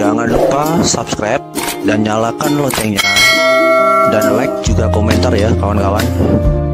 Jangan lupa subscribe dan nyalakan loncengnya. Dan like juga komentar ya kawan-kawan.